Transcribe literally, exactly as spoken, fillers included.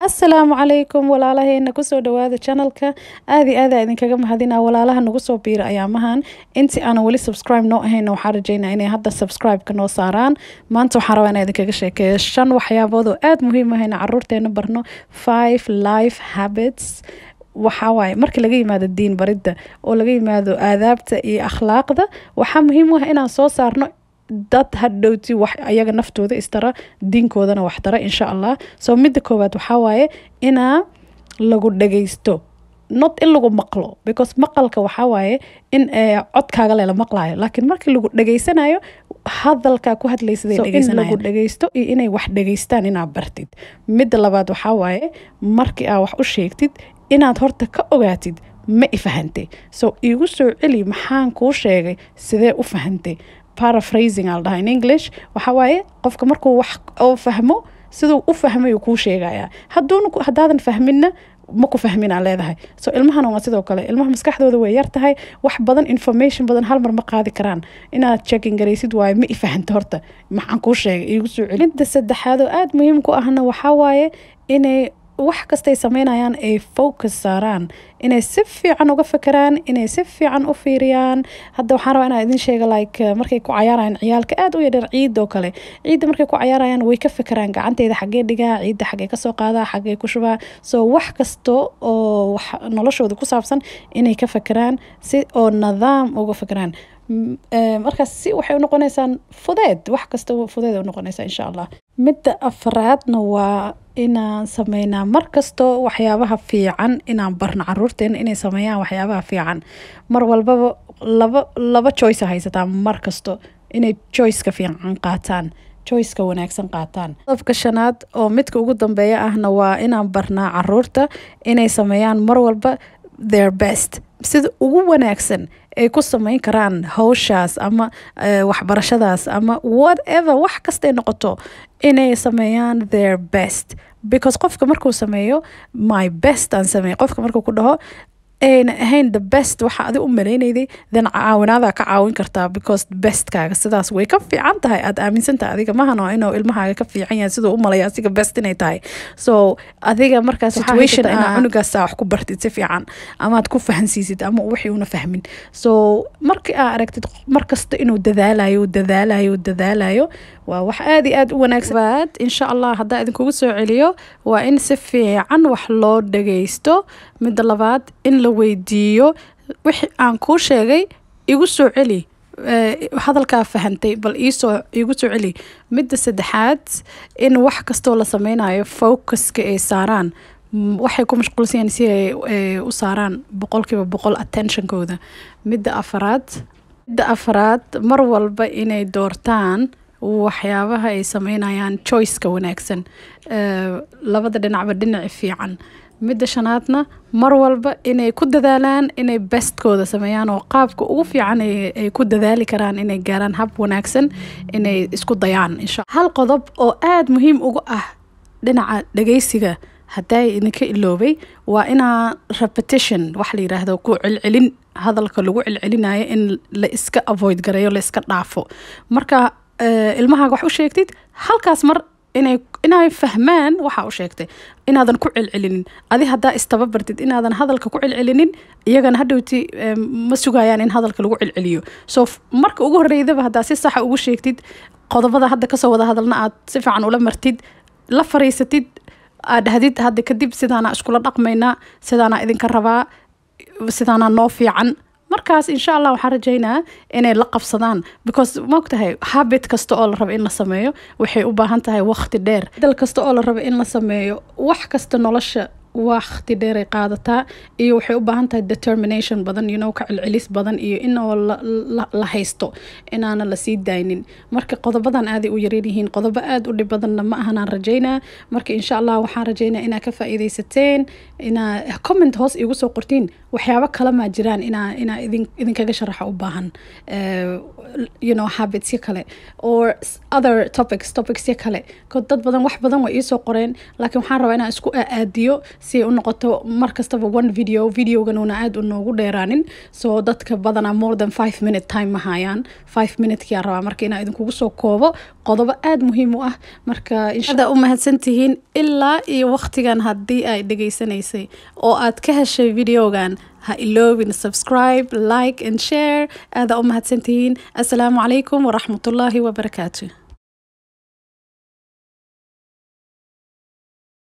السلام عليكم walaalaheena kusoo dhawaada channelka aadi aad idin kaga mahadina walaalaha nagu soo biira ayaamahan intii aan wali subscribe noo ahayn waxaan rajeynaa inay hadda subscribe ka noo saaraan maanta waxaan rabaa inaan idin kaga sheekeeyo shan waxyaabood oo aad muhiim ah in carruurteena barno five life habits waxa waaye markii laga yimaado diin baridda oo laga yimaado aadaabta iyo akhlaaqda waxa muhiim ah inaan soo saarno dad hadhowti wax ayaga naftooda istara diinkoodana wax tara insha Allah soo midda koowaad waxa waaye ina lagu dhageysto not in lagu maqlo because maqalka waxa waaye in codkaaga la maqlaayo laakiin markii lagu dhageysanayo hadalka ku hadlaysid ay dhageysanayaan lagu dhageysto iyo inay wax dhageystaan ina bartid midda labaad waxa waaye markii aad wax u sheegtid inaad horta ka ogaatid ma ifahantay soo igu soo celi maxaan kuu sheegay sidee u fahantay paraphrasing al dhahay in English waxa waaye qofka markuu wax oo fahmo sidoo u fahmay uu ku sheegaya hadduu hadaadan fahminna ma ku fahmina leedahay soo ilmahana waa sidoo kale ilmaha maskaxdooda way yar tahay wax badan information badan hal mar ma qaadi karaan inaad checking gareysid waaye ma ifahanta horta maxaan ku sheegay igu soo celin midda saddexaad oo aad muhiim ku ahna waxa waaye inay wax kasta ay sameynayaan ay focus saaraan inay si fiican uga fakaraan inay si fiican u fiiriyaan hadda waxaan rabaa inaan idin sheego like markay ku cayaarayaan ciyaalka aad u yar ciid oo kale ciid markay ku cayaarayaan way ka fakaraan gacanteeda xagee dhigaa ciid xagee ka soo qaadaa xagee ku shubaa soo wax kasto oo wax noloshooda ku saabsan inay ka fakaraan si oo nidaam uga fakaraan markaas si waxay u noqonaysaan fudeed wax kasta fudeed u noqonaysaa insha Allah midda afraadna waa inaan sameynaa markasto waxyaabaha fiican inaan barno carruurteena inay sameeyaan waxyaabaha fiican mar walbaba laba laba choice haysataa markasto inay choice-ka fiican qaataan choice-ka wanaagsan qaataan qodobka shanaad oo midka ugu dambeeya ahna waa inaan barnaa carruurta inay sameeyaan mar walba their best sida ugu wanaagsan ay ku sameyn karaan hawshaas ama waxbarashadaas ama whatever wax kasta ay noqoto inay sameeyaan their best because qofka markuu sameeyo my best aan sameeyo qofka markuu ku dhaho ayna ahayn the best waxa adi u maleynayday then caawinaada ka caawin kartaa because bestkaaga sidaas way ka fiican tahay aad aaminsantahay adiga mahano inuu ilmahaaga ka fiican yahay sidoo u malaya asiga best inay tahay so adiga markaa situation ina cunugaas wax ku bartid si fiican ama aad ku fahansiisid ama wixii una fahmin so markii aad aragtid markasta inuu dadaalayo dadaalayo dadaalayo waa wax aad iyo aad u wanaagsan insha Allah hadaa idin kugu soo celiyo waa in si fiican wax loo dhageysto midda labaad in la weydiiyo wixii aan ku sheegay igu soo celi hadalka fahantay bal iisoo igu soo celi midda saddexaad in wax kasto la sameynayo focuska ay saaraan waxay ku mashquulsan si ay u saaraan boqolkiiba boqol attention-kooda midda afraad midda afraad mar walba inay doortaan waxyaabaha ay sameynayaan choice-ka wanaagsan labada dhinacba dhinac fiican midda shanaadna mar walba inay ku dadaalaan inay bestkooda sameeyaan oo qaabka ugu fiican ay ku dadaali karaan inay gaaraan hab wanaagsan inay isku dayaan insha hal qodob oo aad muhiim ugu ah dhinaca dhageysiga haday idinka iloobay waa inaa repetition wax la yiraahdo ku celcelin hadalka lagu celcelinayo in la iska avoid gareeyo la iska dhaafo marka ilmahaaga wax u sheegtid halkaas mar inay inay fahmaan waxa u sheegtay inaadan ku celcelinin adi hadaa istababartid inaadan hadalka ku celcelinin iyagana hadhowti ma sugayaan in hadalka lagu celceliyo soo marka ugu horeeyaba hadaa si sax ugu sheegtid qodobada hadda ka soo wada hadalna aad si fiican ula martid la fariisatid aad hadid hadda kadib sidaana iskula dhaqmayna sidaana idinka rabaa sidaana noo fiican markaas insha Allah waxaan rajeynaa inay la qabsadaan because ma ogtahay habit kasta oo la rabo in la sameeyo waxay u baahan tahay waqti dheer dal kasta oo la rabo in la sameeyo wax kasta nolosha waqti dheer ay qaadataa iyo waxay u baahan tahay determination badan you know ka celcelis badan iyo in la haysto inaana la sii daaynin marka qodobadan aad u yareyn yihiin qodobo aad u dhib badan ma ahan aan rajeynaa marka insha Allah waxaan rajeynaa inaa ka faa'iideysateen inaa comment hoos igu soo qortiin waxyaabo kale ma jiraan inaa inaa idin idin kaga sharaxo u baahan you know habits kale or other topics topics kale ko dad badan wax badan way ii soo qoreen laakiin waxaan rabaa inaan isku aadiyo si u noqoto mar kastaba one video videoganuna aad u noogu dheeraanin soo dadka badana more than five minute time ma hayaan five minute kiyaa rabaa marka inaa idinkugu soo koobo qodobo aad muhiim u ah marka inshaada u mahadsantihiin ilaa iyo waqtigan haddii ay dhegaysanaysay oo aad ka heshay videogan ha iloobin subscribe like and share aada u mahadsantihiin assalaamu calaykum waraxmatullaahi wabarakaatu